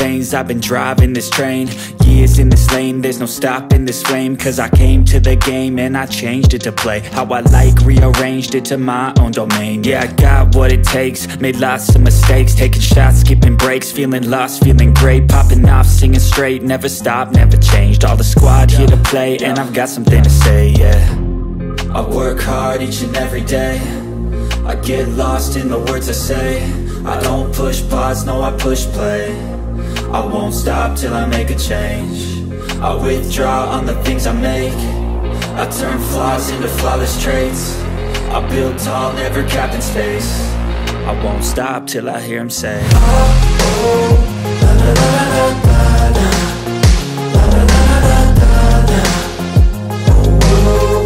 veins. I've been driving this train, years in this lane. There's no stopping this flame, cause I came to the game and I changed it to play how I like, rearranged it to my own domain. Yeah, I got what it takes, made lots of mistakes, taking shots, skipping breaks, feeling lost, feeling great, popping off, singing straight, never stopped, never changed. All the squad here to play, and I've got something to say, yeah. I work hard each and every day, I get lost in the words I say. I don't push pause, no, I push play. I won't stop till I make a change. I withdraw on the things I make. I turn flaws into flawless traits. I build tall, never capped in space. I won't stop till I hear him say, oh, oh, la la la la la la, la la la la la la, oh, oh.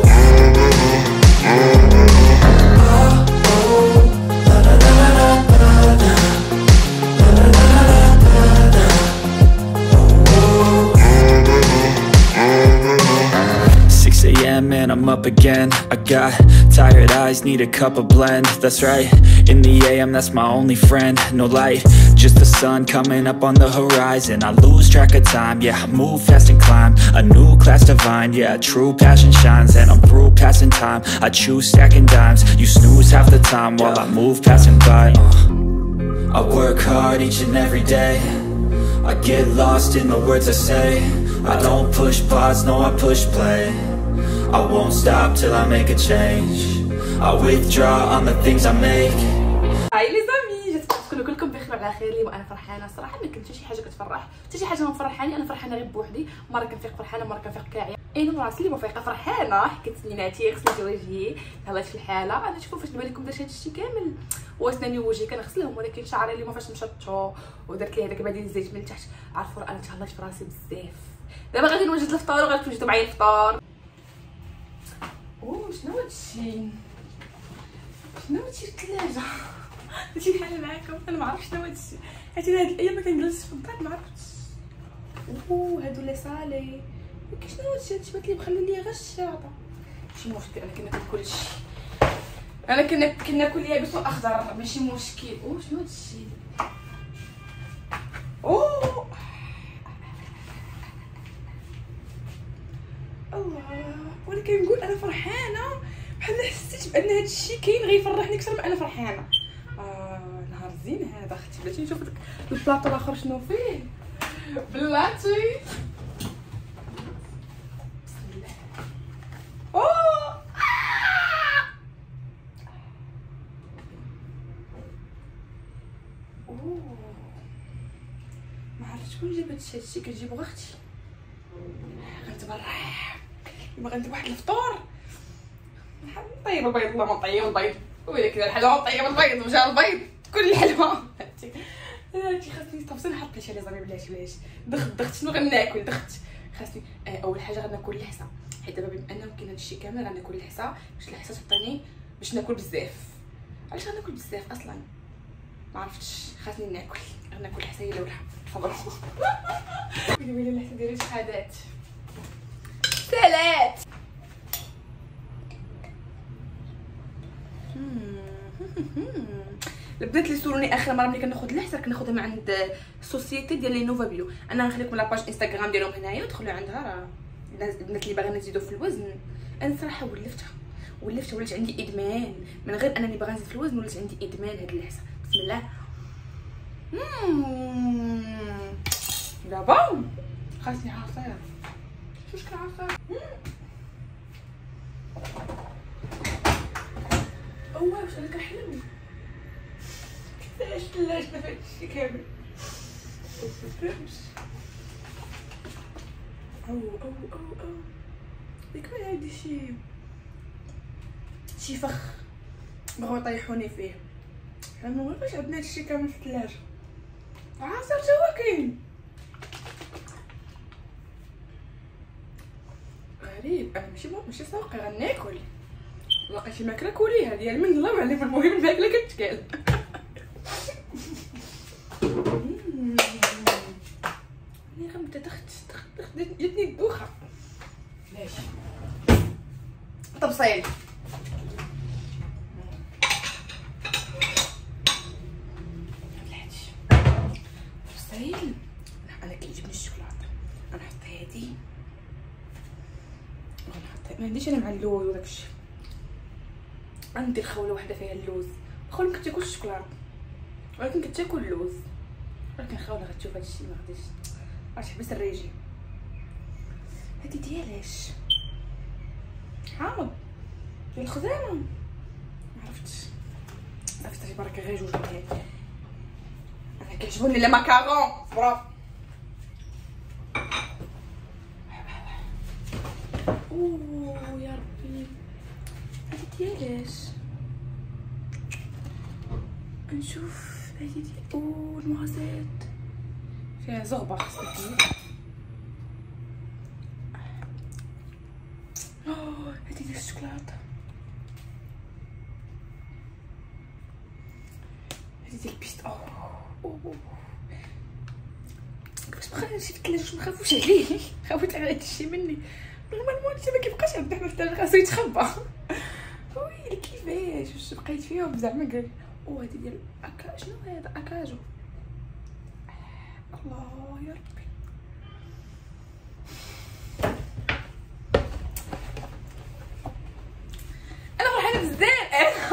And I'm up again. I got tired eyes, need a cup of blend. That's right, in the AM, that's my only friend. No light, just the sun coming up on the horizon. I lose track of time, yeah, I move fast and climb a new class divine, yeah, true passion shines. And I'm through passing time, I choose stacking dimes. You snooze half the time while I move passing by. I work hard each and every day, I get lost in the words I say. I don't push pause, no, I push play. I won't stop till I make a change. I withdraw on the things I make. هاي لي زامي، جات تكونوا كلكم بخير وعلى خير. اليوم انا فرحانه الصراحه، ما كنت شي حاجه كتفرح، حتى شي حاجه ما مفرحاني. انا فرحانه غير بوحدي، مره كنفيق فرحانه، مره كنفيق كاعيه. اين راسي اللي مفيقه فرحانه، حكيت سنيناتي غسلت وجهي، هلات في الحاله. انا شوفوا فاش دابا لكم درت هادشي كامل، واسناني ووجهي كنغسلهم، ولكن شعري اليوم فاش مشطو ودرت ليه هذاك بديل الزيت من تحت. عرفوا انا تهلاش في راسي بزاف. دابا غادي نوجد الفطور وغادي توجدوا معايا الفطور. اوه شنو هادشي؟ شنو هادشي في الثلاجه؟ هادشي بحال معاكم، انا ما عرفتش شنو هادشي. حيت هاد الايام ما كنجلسش في الدار، ما عرفتش. اوه هادو لي صالي، ولكن شنو هادشي؟ هادشي بات لي مخلي ليا غير الشاطه. ماشي مشكل، انا كناكل كلشي، انا كناكل يابس واخضر، ماشي مشكل. اوه شنو هادشي؟ اوه الله، وانا كنقول انا فرحانه، بحال حسيت بان هذا الشيء كاين غيفرحني اكثر من انا فرحانه. نهار زين هذا اختي. بلاتي نشوف البلاطو الاخر شنو فيه. بلاتي بسم الله. اوه ما عرفت شكون جاب هذا الشيء، كتجيبو اختي. غنتبرع دابا غندير واحد الفطور. نطيب البيض، الله ما نطيب البيض، ولكن الحلوه نطيب البيض وجا البيض كل الحلوه. هادشي خاصني تفصيل نحط ليه شي لي زعما بلاش دخت شنو غناكل. خاصني اول حاجه غناكل الحصه، حيت دابا بما انه كاين هادشي كامل غناكل الحصه، باش الحصه تعطيني باش ناكل بزاف. علاش غناكل بزاف اصلا ما عرفتش، خاصني غناكل الحصه هي الاولى. تفضلوا. ويلي الحصه ديالي شحادات سالات. البنات اللي سولوني اخر مره ملي كناخذ الحصه كناخذها من عند السوسيتي ديال لي نوفا بيو. انا غنخليكم لاباج انستغرام ديالهم هنايا، ودخلوا عندها. راه البنات اللي باغيين يزيدوا في الوزن، انا صراحه ولفت ولات عندي ادمان. من غير انني باغا نزيد في الوزن ولات عندي ادمان هاد الحصه. بسم الله. دابا خاصني عصير. شو شكل عصير؟ واش انا كنحلم كيفاش ثلاجتنا في هادشي كامل. مفهمتش. او ديك ما هادي شي فخ بغاو يطيحوني فيه. حنا واش عندنا هادشي كامل في الثلاجه؟ عصير تا هو كاين. غريب. انا ماشي ساوقي غناكل. لقيتي ماكله كوليها ديال من الله معلم. المهم الماكله كتكال. ملي غنبدا دخت جاتني الدوخه. ماشي طبسيل. طبسيل ما عنديش انا مع اللوز وداكشي. عندي الخوله وحده فيها اللوز، الخوله ما كتاكلش الشوكولاط ولكن كتاكل اللوز، ولكن الخوله غتشوف هادشي ما غاديش غتحبس الريجيم. هادي ديالاش حامض ديال الخزامه، ما عرفتش بركه غير جوج ديال انا كيعجبوني لي ماكارون برافو. اوه يا ربي هادي ديالاش نشوف هادي ديال اوه المغازات فيها زغبه خاصني اوه هادي ديال الشوكولاته، هادي ديال البيست اوه كيفاش بقى هادشي في الثلاجه؟ ما خافوش عليه خافت على هادشي مني نورمالمون هادشي ما كيبقاش عندنا حنا في الثلاجه، خاصو يتخبى. ويلي كيفاش واش بقيت فيهم زعما قال او هادي ديال شنو هذا اكاجو. الله يا ربي انا فرحانه بزاف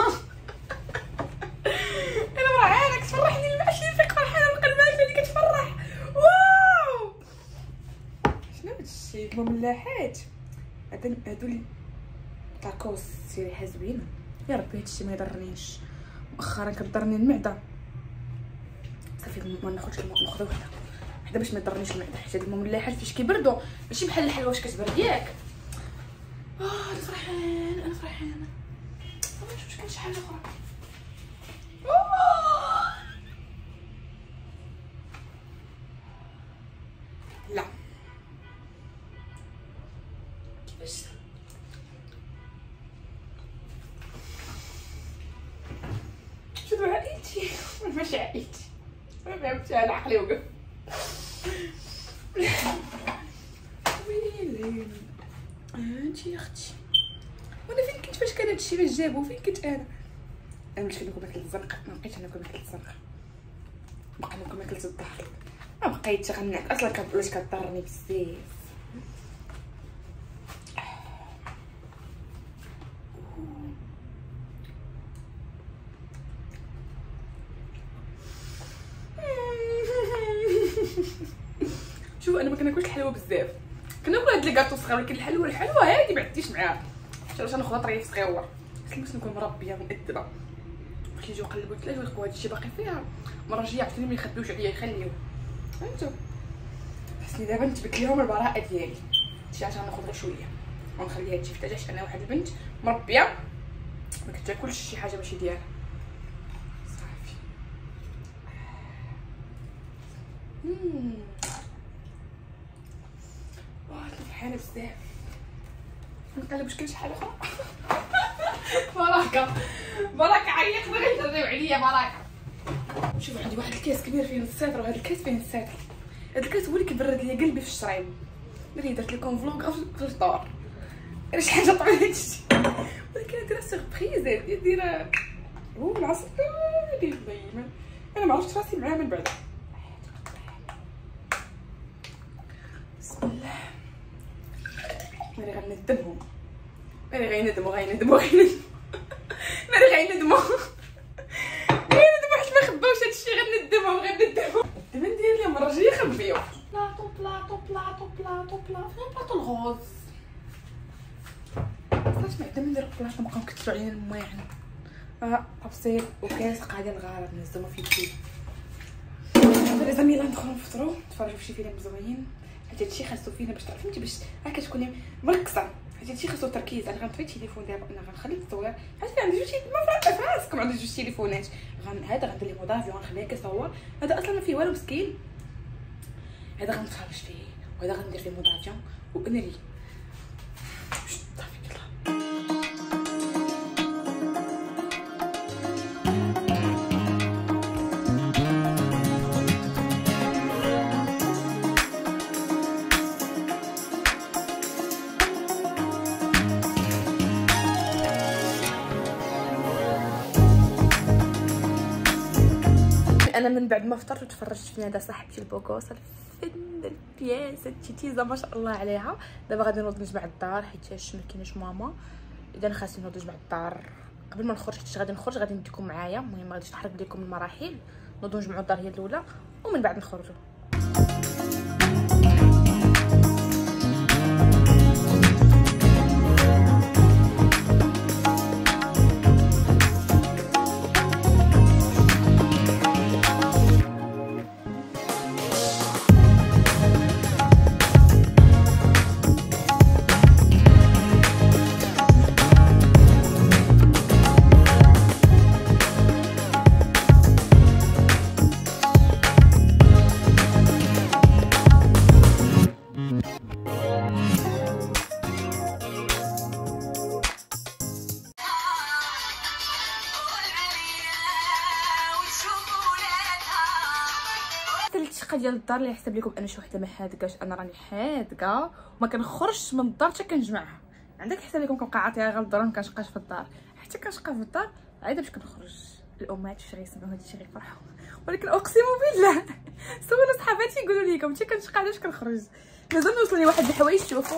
انا فرحانه كتفرحني المحشي فيك فرحانه القلبات اللي كتفرح. واو شنو هادشي المملحات هادو لي طاكوس ريحه زوينه. يا ربي هادشي ما يضرنيش، مؤخرا كضرني المعده صافي ما ناخذش ناخذ وحده باش ما يضرنيش المعده، حيت هاد المملحات فاش كيبردوا ماشي بحال الحلوه واش كتبرد ياك. انا فرحانه واش كاين شي حاجه اخرى. لا كيفاش شنو عائلتي ماشي عائلتي ما فهمتش انا عقلي وقف. ويلي انت يا اختي وانا فين كنت فاش كان هادشي باش جابو؟ فين كنت انا مشيت ناكل ماكله الزنقه، ما بقيتش ناكل ماكله الزنقه، بقى ناكل ماكله الظهر، ما بقيتش غنعك اصلا كبلاش كضرني بزاف. شوف انا ما كناكلش الحلوه بزاف، كناكل هاد لي كاطو صغار، ولكن الحلوه هادي ما عنديش معاها حتى واش ناخذ طريف صغيور، خصني نكون مربيه مؤدبه. فاش يجيو يقلبوا الثلاجه ويلقاو هادشي باقي فيها المره الجايه عرفتوني ما يخبيوش عليا يخليوه. فهمتوا خصني دابا نثبت لهم البراءه ديالي، شي حاجه غناخذ غير شويه ونخلي هادشي في الثلاجه. انا واحد البنت مربيه ما كتاكلش شي حاجه ماشي ديالها صافي. واه فرحانه بزاف. نقلب واش كاين شي حاجه اخرى. بركه عيط بغيت تريو عليا بركه. شوف عندي واحد الكاس كبير فيه السيتر، وهذا الكاس فيه السيتر. هذا الكاس هو اللي كيبرد ليا قلبي في الشريب. دري درت لكم فلوق في الفطور غير شي حاجه طويله هادشي، ولكن دايره سيربريز دايره هو العصير ديال دايما. انا ما عرفتش راسي معاه من بعد. بسم الله ملي غندمهم ملي غيندموا ملي غيندموا حيت ما خباوش هادشي غندمهم الدمن ديالي المره الجايه خبيو. بلاطو فين بلاطو الغوز؟ علاش ما عندنا نديرو بلاطو نبقاو نكثرو علينا المواعن. طبسيل وكاس قاعدين الغرض نهزهم في يدي. دابا لازم يلا ندخلو نفطرو نتفرجو في شي فيلم زوين، حيت هادشي خاصو فينا باش فهمتي باش كتكوني مركزه. حيت هادشي خاصو تركيز. انا غنطفي التليفون دابا، انا غنخلي التصوير حيت عندي جوج ما فراسكم عندي جوج تليفونات. هذا غندير ليه مودافي وغنخليه كيصور، هذا اصلا ما فيه والو مسكين. هذا غنتفرج فيه وهذا غندير فيه مودافي وانري. انا من بعد ما فطرت وتفرجت في نادى صاحبتي البوكوسه الفنان هذا البياس هادشي تيزه ما شاء الله عليها. دابا غادي نوض نجمع الدار حيت ما كايناش ماما، اذا خاصني نوض نجمع الدار قبل ما نخرج حيت غادي نخرج غادي نديكم معايا. المهم غادي نحرق لكم المراحل، نوضو نجمعوا الدار هي الاولى ومن بعد نخرجوا. الشقه ديال الدار اللي حسب لكم انا شي وحده ما حادقاش، انا راني حادقه وما كنخرجش من الدار حتى كنجمعها. عندك حسب لكم كنبقى عاطيها غير الدار ما كنشقاش في الدار، حتى كنشقى في الدار عايده باش كنخرج. الامهات واش غيسمعوا هذا الشيء غيفرحوا، ولكن اقسم بالله سولوا صحاباتي يقولوا لكم حتى كنشقى علاش كنخرج. مازال نوصلني واحد الحوايج. شوفوا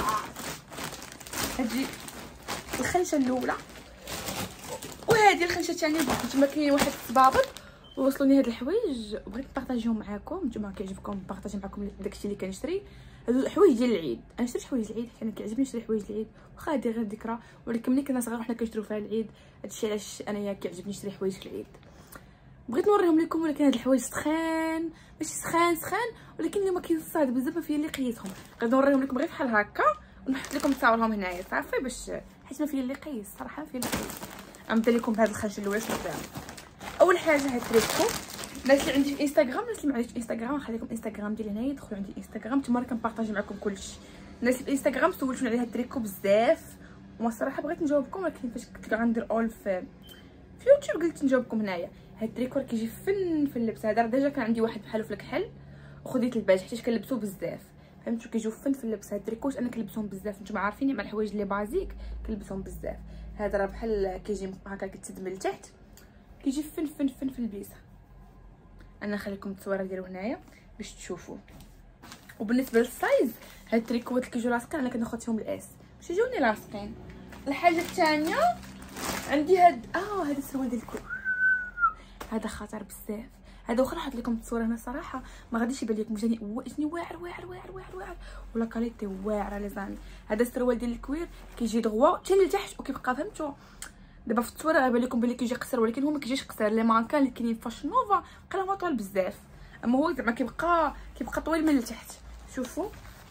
هادي الخنشه الاولى وهذه الخنشه الثانيه، نتوما كاين واحد الصبابط وصلوني هاد الحوايج بغيت نبارطاجيهم معكم. نتوما كيعجبكم نبارطاجي معكم داكشي اللي كنشري. هادو الحوايج ديال العيد، انا شريت حوايج العيد حيت انا كيعجبني نشري حوايج العيد، واخا هادي غير ذكرى ولكن ملي كنا صغار حنا كنشريو فيها العيد. هادشي علاش انايا كيعجبني نشري حوايج العيد. بغيت نوريهم لكم ولكن هاد الحوايج سخان ماشي سخان ولكن اللي ما كينصاد بزاف ما فيا اللي قيسهم. غادي نوريهم لكم غير بحال هكا ونحط لكم تصاورهم هنايا صافي باش حيت ما فيا اللي قيس صراحه. فيا اللي قيس غنبدا لكم بهاد الخنشه الاولى شنو فيها. اول حاجه هاد تريكو الناس اللي عندي في انستغرام، الناس اللي ما عنديش انستغرام نخلي لكم انستغرام ديالي هنايا، دخلوا عندي انستغرام تما راه كنبارطاجي معكم كلشي. الناس اللي في انستغرام سولتوني على هاد التريكو بزاف وما الصراحه بغيت نجاوبكم، ولكن فاش كنت غندير اول في يوتيوب قلت نجاوبكم هنايا. هاد التريكو راه كيجي فن في اللبس. هذا ديجا كان عندي واحد بحالو في الكحل وخديت الباج حيت كنلبسو بزاف فهمتوا، كيجيو فن في اللبس. هاد التريكوش انا كنلبسهم بزاف، نتوما عارفين مع الحوايج اللي بازيك كنلبسهم بزاف. هذا راه بحال كيجي هكا كيتسد من التحت كيجي فن في البيسه. انا نخليكم التصويره ديالو هنايا باش تشوفوا. وبالنسبه للسايز هاد التريكوات اللي كيجيو لاصقين انا كناخذ فيهم الاس باش يجوني لاصقين. الحاجه الثانيه عندي هاد هذا السروال ديال الكول، هذا خطر بزاف. هذا واخا نحط لكم التصويره هنا صراحه ما غاديش يبان لكم جاني واعر ولا كاليتي واعره لي زامي. هذا السروال ديال الكوير كيجي دغوا حتى لتحت وكيبقى فهمتوا. دابا في التصويره غيبان لكم بلي كيجي قصير ولكن هو ما كيجيش قصير. لي مانكان اللي كاينين فاشن نوفا بقى طوال بزاف، اما هو زعما كيبقى طويل من التحت. شوفوا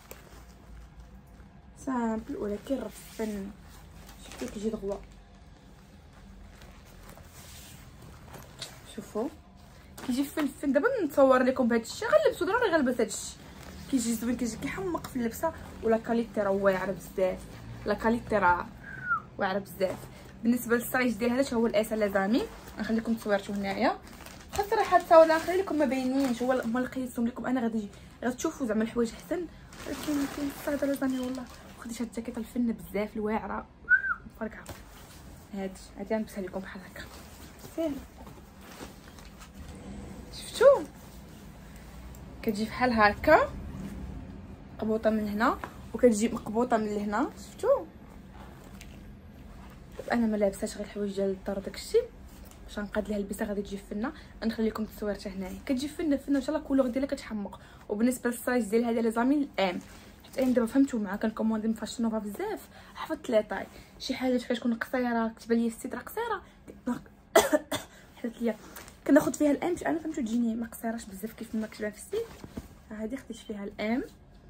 سامبل ولكن رفن. شفتوا كيجي دغوا. شوفوا كيجي فن. دابا نتصور لكم بهذا الشيء غنلبسو ضروري غنلبس هذا الشيء. كيجي زوين كيجي كيحمق في اللبسه ولا كاليتي راه واعره بزاف. لا كاليتي راه واعره بزاف. بالنسبه للسايز ديال هذا هو الاس لازامي. نخليكم تصويرتو هنايا خاص صراحه التصاور نخلي لكم ما باينينش هو ما لقيتهم لكم انا غتشوفوا زعما الحوايج احسن. ولكن كاين هذا لازامي والله. خديت هاد الجاكيطه الفن بزاف الواعره مفرقعه. هادي غنلبسها لكم بحال هكا ساهل. شفتوا كتجي بحال هكا مقبوطه من هنا وكتجي مقبوطه من لهنا. شفتوا انا ما لابساش غير الحوايج ديال الدار داكشي باش نقاد ليها البسه غادي تجي فنه. نخلي لكم تصويرتها هنايا كتجي فنه ان شاء الله الكولور ديالها كتحمق. وبالنسبه للسايز ديال هذا لي زامي الام حيت انا دابا فهمتوا مع كنكوموندي من فاشن نوفا بزاف حفظت لي طاي. شي حاجه فاش كتكون قصيره كتبان لي السيت راه قصيره حدت ليا كناخذ فيها الام باش انا فهمتوا تجيني ما قصيراش بزاف كيف ما كتبان في السيت. هذه خديت فيها الام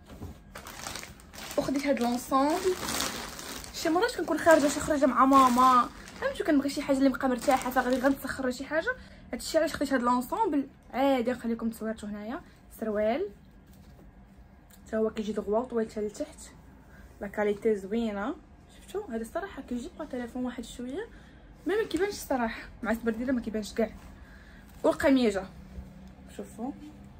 وخديت هاد لونسومبل. شي مرات كنكون خارجه شي خرجه مع ماما فهمتوا كنبغي شي حاجه اللي نبقى مرتاحه فغادي غنتسخر شي حاجه. هادشي علاش خديت هاد لونسومبل عادي. نخليكم تصويرتو هنايا. سروال حتى هو كيجي دغوا طويل حتى لتحت لا كاليتي زوينه. شفتوا هذا الصراحه كيجي بلا تليفون واحد شويه ما كيبانش الصراحه مع التبرديله ما كيبانش كاع. والقميجه شوفوا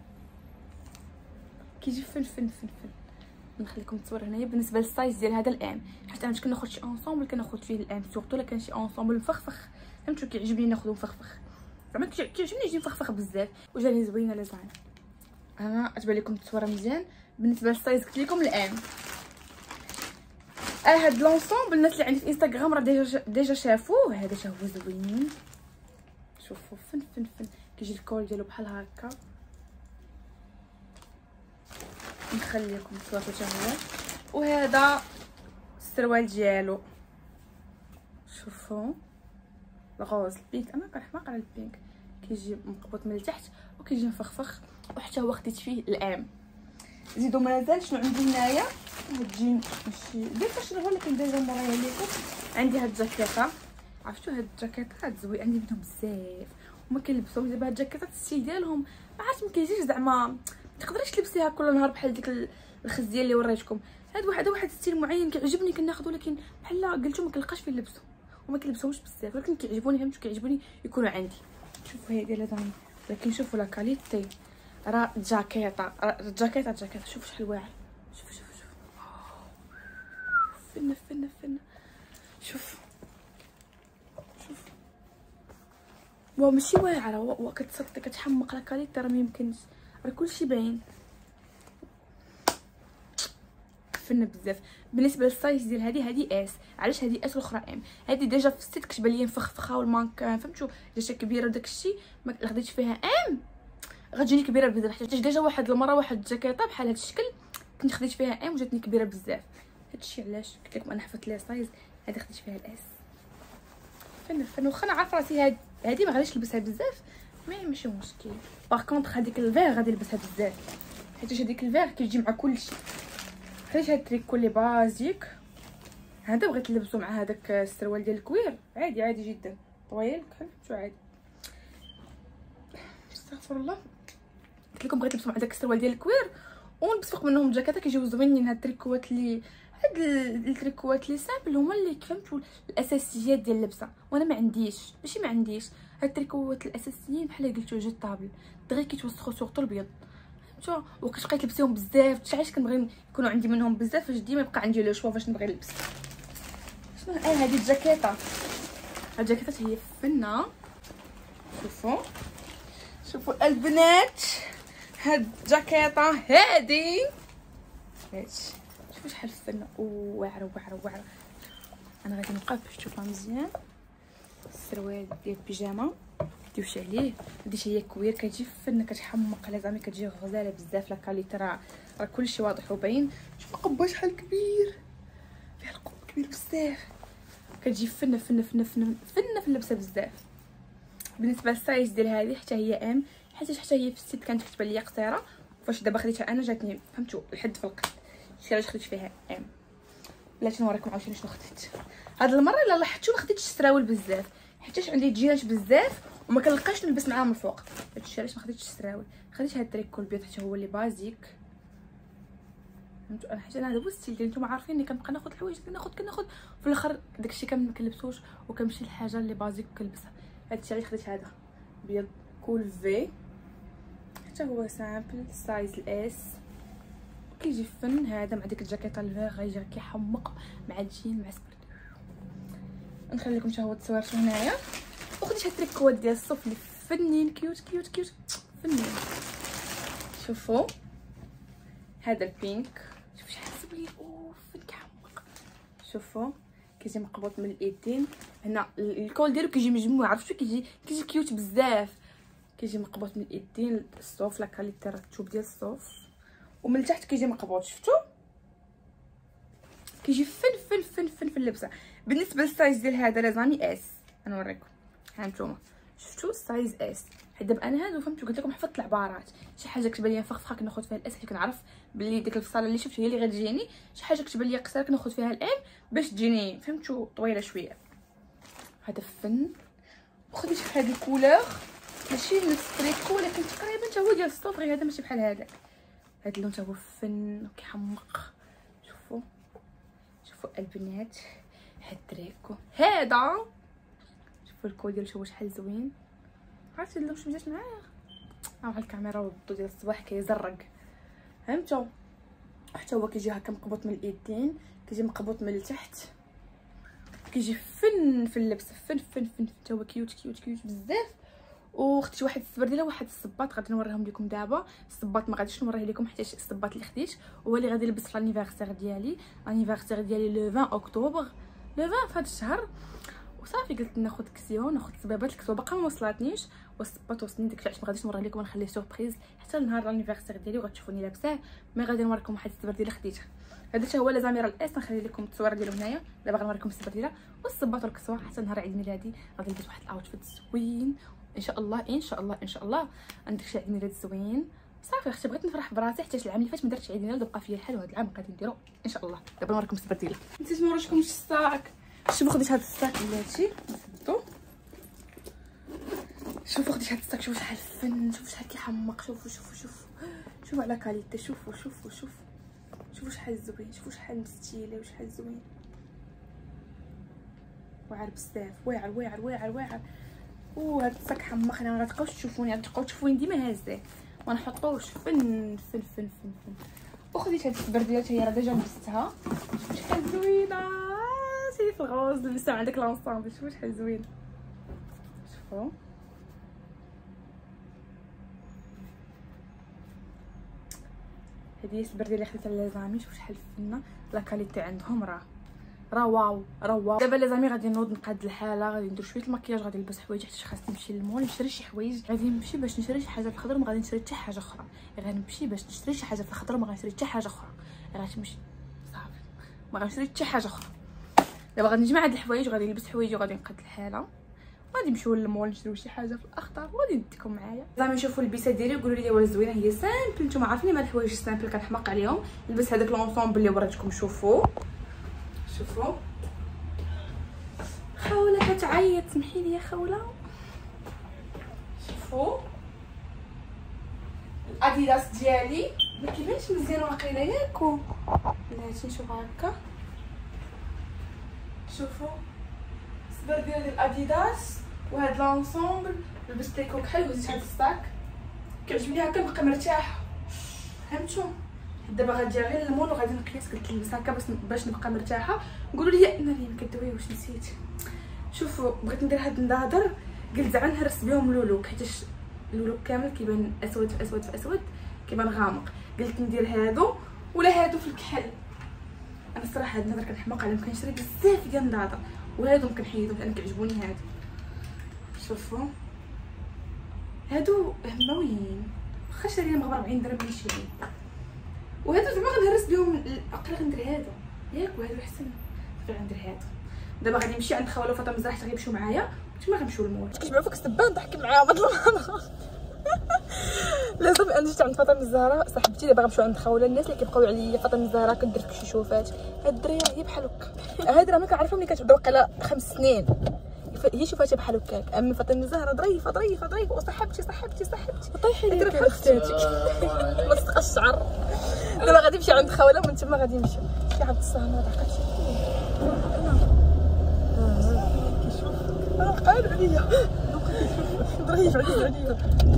كيجي فن. نخليكم التصوير هنايا. بالنسبه للسايز ديال هذا الام حيت انا كناخذ شي انصومبل كناخذ فيه الام سورتو الا كان شي انصومبل مفخفخ فهمتوا كيعجبني ناخذو مفخفخ زعما كيعجبني يجي مفخفخ بزاف وجاني زوينه لازم. انا تبان لكم التصويره مزيان. بالنسبه للسايز قلت لكم الام. هاد لونسومبل الناس اللي عندي في انستغرام راه ديجا شافوه. هذا تا هو زوين، شوفوا فن فن فن. كيجي الكول ديالو بحال هكا. نخلي لكم الصورته تا هو. وهذا السروال ديالو، شوفوا الغوز البينك. انا كنحماق على البينك. كيجي مقبوط من التحت وكيجي مفخفخ، وحتى هو خديت فيه الام. زيدو مازال شنو عندي هنايا. هاد جين ماشي ديك شنو، ولكن ديجا موريها لكم. عندي هاد الجاكيطه، عرفتوا هاد الجاكيطات زوين، عندي منهم بزاف وما كنلبسهم. دابا هاد الجاكيطات الستيل ديالهم ما عرفت ما كيجيش زعما، تقدريش تلبسيها كل نهار بحال ديك الخزيه اللي وريتكم. هاد واحد ستيل معين كيعجبني كناخذ، ولكن بحال قلتو ما كنلقاش فين نلبسو وما كنلبسهمش بزاف، ولكن كيعجبوني. فهمتوا كيعجبوني يكونوا عندي. شوفوا هي ديال هذا، ولكن شوفوا لا كاليتي. راه الجاكيطه شوفوا شحال واعر. شوفوا فن شوف واو ماشي واعره، كتصدق كتحمق. لا كاليتي راه ميمكنش، راه كلشي باين. فن بزاف. بالنسبه للسايز ديال هذه اس. علاش هذه اس والاخرى ام؟ هذه ديجا في الست كتبان ليا مفخفخه والمانكان، فهمتوا ديجا كبيره وداكشي. ما خديتش فيها ام غتجيني كبيره بزاف. حيت ديجا واحد المره واحد الجاكيطه بحال هذا الشكل كنت خديت فيها ام وجاتني كبيره بزاف. هادشي علاش قلت لكم انا حفظت لي سايز. هذه خديت فيها الاس. فن واخا انا عارفه راسي هذه ما غاديش نلبسها بزاف، ماشي مشكل. باغ كونطخ هذيك الفيغ غادي نلبسها بزاف، حيت هذيك الفيغ كيجي مع كلشي. خديت هاد التريكو اللي بازيك هذا، بغيت نلبسو مع هذاك السروال ديال الكوير عادي جدا طويل شو عادي. استغفر الله. قلت لكم بغيت نلبسو مع داك السروال ديال الكوير ونلبس فوق منهم الجاكيطه كيجيو زوينين. هاد التريكوات اللي هاد التريكوات اللي سامبل هما اللي فهمتوا الاساسيات ديال اللبسه، وانا ما عنديش هاد التريكوات الاساسيين بحال قلتو جوج طابل دغيا كيتوسخوا سورتو البيض، فهمتوا. وكنت بقيت نلبسهم بزاف. علاش كنبغي يكونوا عندي منهم بزاف، فاش ديما يبقى عندي لو شوا فاش نبغي نلبس. شنو هذه الجاكيطه؟ هاد الجاكيطه هي فنه. شوفوا البنات، هاد الجاكيطه هادي شوفوا شحال فنه واعره. انا غادي نوقف باش تشوفها مزيان. السروال ديال البيجامه ديوش عليه. هادي هي كوير كتجي فنه كتحمق على زعما كتجي غزاله بزاف. لا كاليتي راه كلشي واضح وباين. شوفوا القبه شحال كبير، فيها القب كبير بزاف. كتجي فنه في اللبسه بزاف. بالنسبه للسايز ديال هذه حتى هي ام، حيت حتى هي في الست كانت كتبان ليا قصيره. فاش دابا خديتها انا جاتني فهمتوا الحد في القد. شتي علاش خديت فيها ام. بلاتي نوريكم عاوتاني شنو خديت هاد المره. الا لاحظتوا ما خديتش السراول بزاف، حيتاش عندي جينات بزاف وما كنلقاش نلبس معاهم من الفوق. هادشي علاش ما خديتش السراول. خديت هاد التريكو البيض حتى هو اللي بازيك، فهمتوا. حيت انا هذا هو الستيل ديالي. نتوما عارفيني كنبقى ناخذ الحوايج كناخذ في الاخر داكشي كامل ما كنلبسوش وكنمشي للحاجه اللي بازيك كنلبسها. هادشي علاش خديت هذا بيض كول في حتى هو سامبل سايز الاس. كيجي فن هذا مع ديك الجاكيطه الفيغ غيجي كيحمق مع الجين مع سبرد. نخلي لكم حتى هو تصويرته هنايا. وخديت هاد التريكوات ديال الصوف اللي فنين كيوت فنين. شوفوا هذا البينك، شوفوا شحال زوين فن كيحمق. شوفوا كيجي مقبوط من الايدين هنا. الكول ديالو كيجي مجموع، عرفتوا كيجي كيوت بزاف. كيجي مقبوط من الايدين الصوف. لا كاليتي راه التوب ديال الصوف. ومن التحت كيجي مقبوط، شفتوا كيجي فن في اللبسه. بالنسبه للسايز ديال هذا لازمني اس. نوريكم ها نتوما شفتوا السايز اس. حيت دابا انا هادو فهمتوا قلت لكم حفظت العبارات. شي حاجه كتبان ليا فخفخه كناخذ فيها الاس، حيت كنعرف بلي ديك الفصاله اللي شفت هي اللي غتجيني. شي حاجه كتبان ليا قصيره كناخذ فيها الام باش تجيني فهمتوا طويله شويه. هذا فن. وخديت في هذه الكولور ماشي نفس التريكو ولكن تقريبا حتى هو ديال الصوف، غير هذا ماشي بحال هذا. هذا اللون حتى هو فن وكيحمق. شوفوا البنات هاد التريكو هذا. شوفوا الكول ديالو هو شحال زوين. عرفتي اللون شنو جات معايا مع الكاميرا والضو ديال الصباح كيزرق، فهمتوا. حتى هو كيجي هكا مقبوط من الايدين، كيجي مقبوط من التحت، كيجي فن في اللبس. فن حتى هو كيوت بزاف. وخديت واحد السبرديله وواحد الصباط غادي نوريهم لكم دابا. الصباط ما غاديش نوريه لكم حيت الصباط اللي خديت هو اللي غادي نلبس في لانيفرسير ديالي. لانيفرسير ديالي لو 20 اكتوبر، لو 20 في هذا الشهر. وصافي قلت ناخذ كسيون، ناخذ صبيبات. الكسوه باقا ما وصلاتنيش والصباط وصلني، داكشي علاش ما غاديش نوريه لكم، نخليه سوربريز حتى لنهار لانيفرسير ديالي وغتشوفوني لابساه. مي غادي نوريكم واحد السبرديله خديتها. هذا حتى هو لا زميره الاس، نخلي لكم التصويره ديالو هنايا. دابا غنوريكم السبرديله والصباط والكسوه حتى نهار عيد ميلادي. غادي نلبس واحد الاوتفيت زوين ان شاء الله ان شاء الله ان شاء الله. عندك شي عيد ميلاد زوين. صافي اختي بغيت نفرح براسي حيت العام اللي فات ما درتش عيد ميلاد وبقى فيا الحال، وهذا العام غادي نديرو ان شاء الله. دابا نوريكم السبرديله. نسيت نوريكم الساك. شوفوا خديت هذا الساك ولا هادشي نثبتو. شوفوا خديت هذا الساك، شوفوا شحال فن، شوفوا شحال كيحمق، شوفوا شوفوا شوفوا شوفوا على كاليتي، شوفوا شوفوا شوفوا شوفوا شحال زوين، شوفوا شحال مستيله وشحال زوين، واعر بزاف، واعر واعر واعر واعر. وهذا الساك حمقنا، ما غتبقاوش تشوفوني، غتبقاو تشوفوني ديما هازاه ما نحطوش. فن فن فن فن فن. وخديت هاد السبرديله هي راه ديجا لبستها، شوفوا شحال زوينه، سيدي في الغوز لبستها عندك لونسامبل، شوفوا شحال زوين. شوفوا هذه هي السبرديله اللي خديتها لازامي، شوفوا شحال فنه، لا كاليتي عندهم راه واو راه واو. دابا لازامي غادي نوض نقاد الحاله، غادي ندير شويه المكياج، غادي نلبس حوايج حيت خاصني نمشي للمول نشري شي حوايج. غادي نمشي باش نشري شي حاجه في الخضر، ما غادي نشري حتى حاجه اخرى. غنمشي باش نشري شي حاجه في الخضر، ما غنشري حتى حاجه اخرى. غنمشي صافي ما غنشري حتى حاجه اخرى. دابا غادي نجمع هاد الحوايج وغادي نلبس حوايجي وغادي نقاد الحاله، غادي نمشيو للمول نشريو شي حاجه في الاخضر وغادي نديكم معايا. زعما نشوفوا البيسه ديالي وقولوا لي واش زوينه. هي سامبل، نتوما عارفين مال الحوايج السامبل كنحماق عليهم. نلبس هذاك لونسومبل اللي وريتكم. شوفوا شوفوا خوله كتعيط، سمحي لي يا خوله. شوفوا الاديداس ديالي ما كيبانش مزيان واقيلا ياكو، بلاتي نشوف هكا. شوفوا السبرديله ديال الاديداس وهاد لونسومبل، لبست لي كوك حلو، وزيت هاد الساك كيعجبني هكا، نبقى مرتاحه. فهمتوا؟ دابا غادي غير للمول وغادي نقيس. قلت نلبس هكا باش نبقى مرتاحه. قولوا لي ان لي مكدوي واش نسيت. شوفوا بغيت ندير هاد النظاظر، قلت زعما نهرس بهم لولوك حيتاش اللولوك كامل كيبان اسود في اسود في اسود، كيبان غامق. قلت ندير هادو ولا هادو في الكحل. انا الصراحه هاد النظر كنحماق عليهم، كنشري بزاف ديال النظاظر وهادو كنحيدهم لان كيعجبوني هادو. شوفوا هادو هماويين، واخا شاريهم ب 40 درهم ماشي لي. وهادو زعما غنهرس بهم اقل، غندير هادو ياك وهادو احسن. غندير هادو. دابا غادي نمشي عند خوله فاطمه الزهراء حتى غيمشيو معايا، نتوما غنمشيو للمول. كيجمعوا فيك السبه نضحك معاهم هاد المره. لازم انا جيت عند فاطمه الزهراء صاحبتي، دابا غنمشيو عند خوله. الناس اللي كيبقاو عليا فاطمه الزهراء كدير فيك شي شوفات، هاد الدريه هي بحال هكا. هاد راه ما كنعرفها ملي كتبدا واقيلا 5 سنين، هي شوفاتها بحال هكاك. اما فاطمه الزهراء ظريفه ظريفه ظريفه، وصاحبتي صاحبتي صاحبتي طيحي لي بحال اختاتك. ما تسقى الشعر. دابا غادي نمشي عند خوله ومن تما غادي نمشيو شي عبد الصمد. عقلتي انا قايل عليا ظريف عزيز عليا.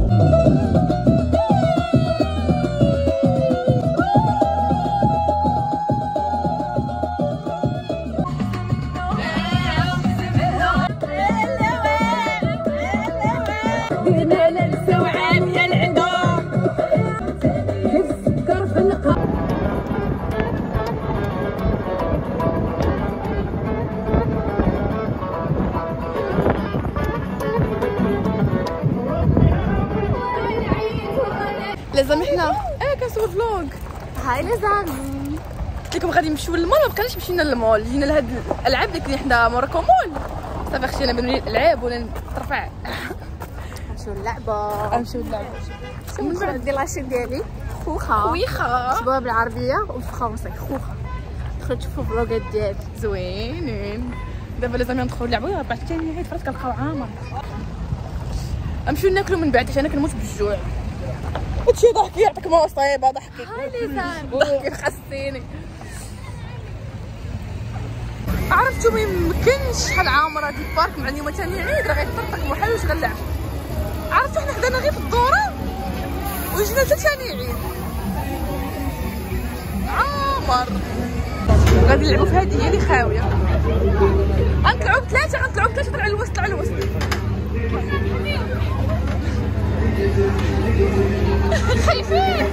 لازم حنا كنصور فلوغ. هاي لازم ليكم غادي نمشيو للمول. ما بقيناش مشينا للمول، جينا لهاد الالعاب اللي كاين حدا موراكو مول. صافي خشينا بنولي الالعاب ولا نترفع. نمشيو للعبه، نمشيو للعبه. من بعد ندير لاشين ديالي خوخه تبوها بالعربيه وبالفرنسي خوخه. دخلوا تشوفوا فلوغات ديالي زوينين. دابا لازم ندخلوا نلعبوا. بعد ثاني عيد فرات كنلقاو عامر. نمشيو ناكلوا من بعد حيت انا كنموت بالجوع. هادشي ضحكي يعطيك مصيبه. ضحكي هاي لازم ضحكي خاصيني. عرفتوا ما يمكنش شحال عامره هاد البارك مع اليوم ثاني عيد راه غيطرطق بحال واش غنلعب. عرفتوا حنا خدانا غير في الدوره وجينا حتى ثاني عيد عامر. غادي نلعبوا في هذه هي اللي خاويه. غنطلعوا بثلاثه طلعوا الوسط. خايفين.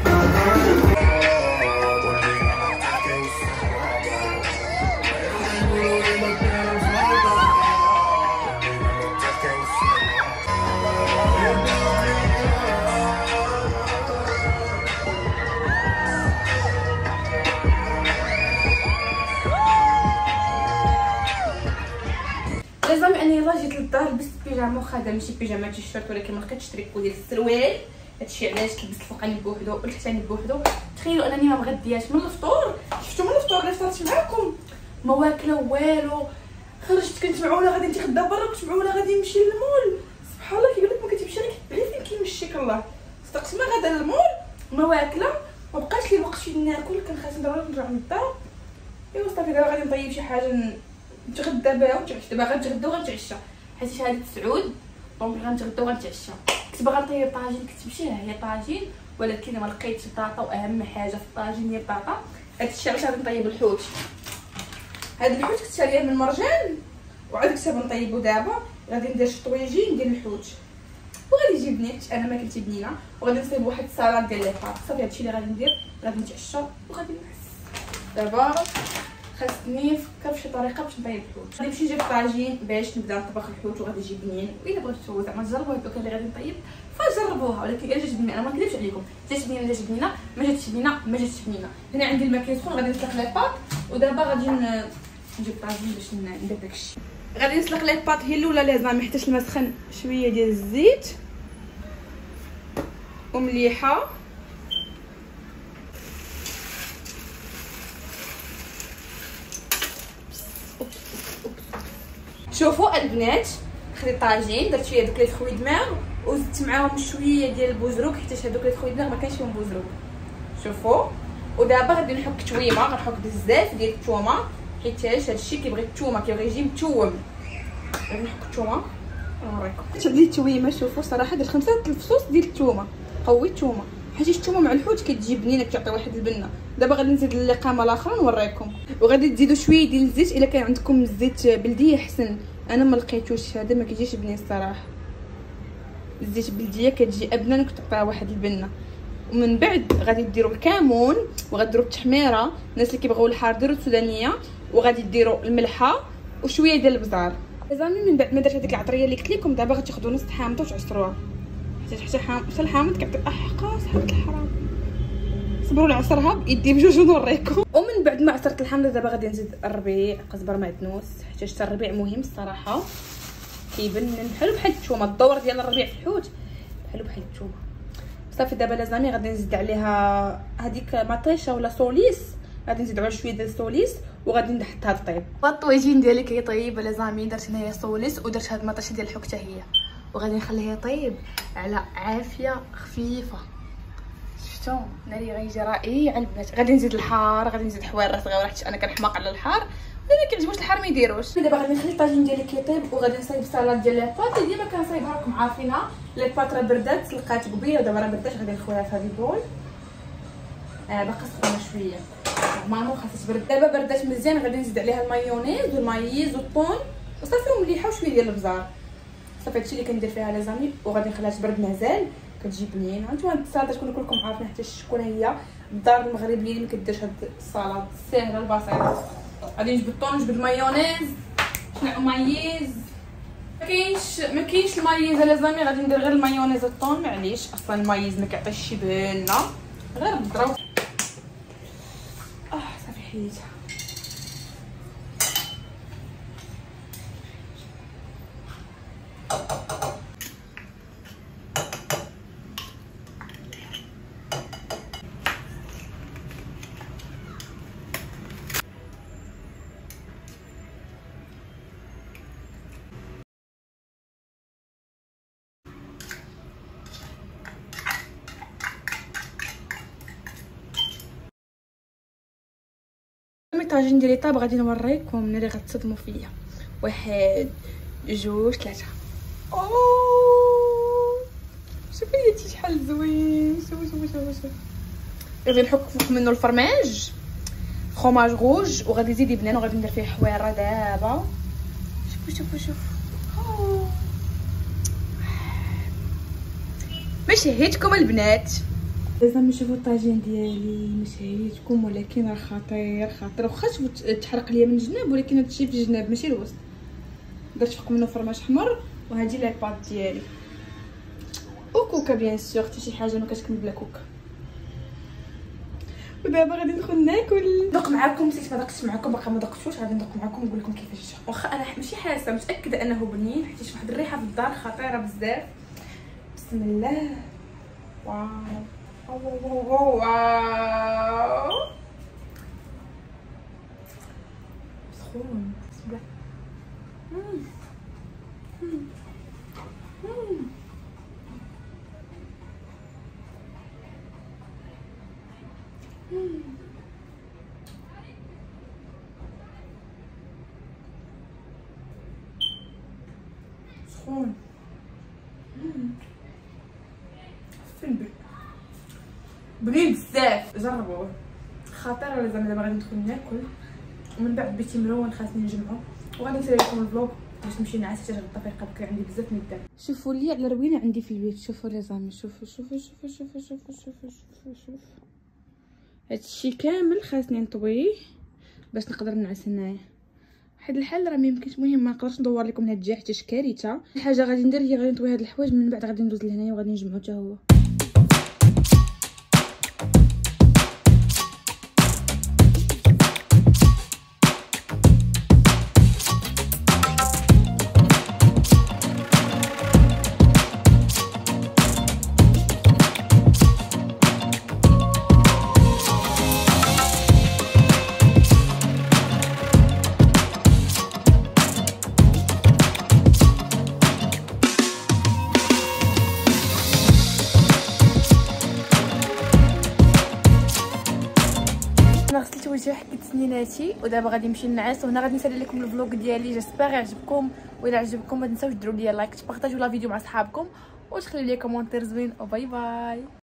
لازم اني يلاه جيت للدار لبست بيجامه وخا ماشي بيجامه تيشيرت ولكن ما لقيتش تريكو ديال السروال. هادشي علاش لبست الفوقاني بوحدو والتحتاني بوحدو. تخيلوا انني ما مغدياش من الفطور. شفتوا من الفطور اللي فطرت معاكم ما واكله والو. خرجت كنت معوله غادي نتغدى برا كنت معوله غادي نمشي للمول. سبحان الله كيقول لك ما كتمشي لك بعيد فين كيمشيك الله. صدقت ما غادا للمول ما واكله ما بقاش لي الوقت فين ناكل. كان خاصني ضروري نرجع للدار. ايوا صافي دابا غادي نطيب شي حاجه نتغدى بها ونتعشى. دابا غنتغدى وغنتعشى حيت شهاده سعود دونك غنتغدى وغنتعشى. كنت باغا نطيب طاجين كنت ماشي هي طاجين ولكن ما لقيتش البطاطا واهم حاجه في الطاجين هي البطاطا. هادشي علاش غادي نطيب الحوت. هاد الحوت كنت شاريه من مرجان وعاد كنت باغا نطيبو دابا. غادي ندير شي طويجين ديال الحوت وغادي يجي بنين حيت انا ما كنتي بنينه وغادي نصايب واحد السلطه ديال لي باط. صافي هادشي اللي غادي ندير. غادي نتعشى وغادي نعس. دابا خاصني نفكر فشي طريقه باش نطيب الحوت. غادي نمشي نجيب طاجين باش نبدا نطبخ الحوت وغادي يجي بنين. والا بغيتو زعما تجربوا هاد الوكله اللي غادي نطيب فجربوها ولكن الا جات بنينه. انا ما نكذبش عليكم جات بنينه جات بنينه ما جاتش بنينه ما جاتش بنينه. هنا عندي الماء كيسخن غادي نسلق لي باط ودابا غادي نجيب طاجين باش ندير داكشي. غادي نسلق لي باط هي الاولى لازم حيت الماء سخن. شويه ديال الزيت ومليحه شوفوا البنات. خديت طاجين درت فيه دوك لي فروي دماغ وزدت معاهم شويه ديال البوزروك حيت هذوك لي فروي دماغ ما كانش فيهم بوزروك. شوفوا ودابا غادي نحك تويمه. غنحك بزاف ديال الثومه حيت هادشي كيبغي الثومه كيبغي يجي متوم. غادي نحك الثومه نوريكم. هذه التويمه شوفوا صراحه درت 5 الفصوص ديال الثومه. قوي الثومه حيت الثومه مع الحوت كتجي بنينه كتعطي واحد البنه. دابا غادي نزيد اللقامه الاخرى نوريكم. وغادي تزيدوا شويه ديال الزيت الا كان عندكم الزيت بلديه احسن. انا ما لقيتوش هذا ما كيجيش بنين الصراحه. الزيت بلديه كتجي ابنه وكتعطيها واحد البنه. ومن بعد غادي ديروا الكمون وغاديروا التحميره. الناس اللي كيبغيو الحار ديروا السودانيه وغادي ديروا الملحه وشويه ديال البزار. زعما من بعد ما درت هذيك العطريه اللي قلت لكم دابا غتاخذوا نص حامضه وتعصروها حتى الحامض كيعطي احقاص حبه الحرام. صبروا لعصرها بيدي بجوج ونوريكم. ومن بعد ما عصرت الحامضه دابا غادي نزيد الربيع قزبر معدنوس حيت الربيع مهم الصراحه كيبنن بحالو بحال الثومه. الدور ديال الربيع في الحوت بحالو بحال الثومه. صافي دابا لازمي غادي نزيد عليها هذيك مطيشه ولا سوليس. غادي نزيد عليها شويه ديال السوليس وغادي نحطها تطيب. الطويجين ديالي كيطيب لازمي. درت هنايا سوليس ودرت هاد المطيشه ديال الحوت حتى هي وغادي نخليه يطيب على عافيه خفيفه. شفتوا ناري غيجي رائع البنات. غادي نزيد الحار غادي نزيد حويره صغيره حيت انا كنحماق على الحار ولا ما كيعجبوش الحار ما يديروش. دابا غادي نخلي الطاجين ديالي كيطيب وغادي نصايب سلطه ديال لي باط. ديما كنصايبها راكم عارفينها. لي باط راه بردات سلقات قبيله ودابا راه بردات. غادي نخويها في هذه البول باقا سخونه شويه نورمالمون خاصها تبرد. دابا بردات مزيان غادي نزيد عليها المايونيز والمايز والطون وصافي ومليحه وشويه ديال البزار. صافي هادشي اللي كندير فيها لي زامي وغادي نخليها تبرد مازال كتجي بنينه. هانتوما هاد السلطه تكونوا كلكم عارفين حتى شكون هي. الدار المغربيه اللي ما كديرش هاد السلطه السهله البسيطه. غادي نجبد الطون نجبد المايونيز شنو مايز. ما كاينش المايز لي زامي. غادي ندير غير المايونيز والطون معليش اصلا المايز ما كيعطيش شي بنه غير بالضرب. صافي حيدها. الطاجين ديالي طاب غادي نوريكم ملي غتصدموا فيا. 1 2 3. شوفي هادشي شحال زوين. شوفي غادي نحك فوق منه الفرماج فروماج روج وغادي نزيد يبنان وغادي ندير فيه حويره دابا. شوفوا شهيتكم البنات لازم نشوفوا الطاجين ديالي، ما شهيتكم ولكن راه خطير خطير. واخا تحرق ليا من الجناب ولكن هادشي في الجناب ماشي الوسط. درت فوق منه فرماج حمر وهادي لي بات ديالي وكوكا بيان سور، حتى شي حاجه ما كتكمل بلا كوكا. ودابا غادي ندخل ناكل. ندوق معكم، نسيت ما دقتش معكم، باقا ما دقتوش، غادي ندوق معكم ونقول لكم كيفاش. واخا انا ماشي حاسه، متاكده انه بنين حيت شي واحد الريحه في الدار خطيره بزاف. بسم الله. واو واو واو واو سخون. بسم الله. سخون. بنين بزاف، جربوه خطير. ولا زعما دابا غادي ندخل ناكل ومن بعد بيتي ملون خاصني نجمعو وغادي نسالي لكم الفلوق باش نمشي نعس حتى غدا فايقه بكري. عندي بزاف من الدار. شوفوا لي على روينه عندي في البيت. شوفوا لي زعما شوفوا شوفوا شوفوا شوفوا شوفوا شوفوا شوفوا شوف هادشي كامل خاصني نطويه باش نقدر نعس هنايا. واحد الحل راه ميمكنش، المهم ما نقدرش ندور لكم هاد الجهه حتى كارثه. الحاجه غادي ندير هي غادي نطوي هاد الحوايج، من بعد غادي ندوز لهنايا وغادي نجمعو حتى هو. انا غسلت وجهي وحكيت سنيناتي ودابا غادي نمشي نعس. وهنا غادي نسالي لكم الفلوق ديالي. جيسبر يعجبكم، واذا عجبكم ما تنساوش ديروا لي لايك، تبارطاجيو لا فيديو مع صحابكم وتخليو لي كومونتير زوين. وباي باي.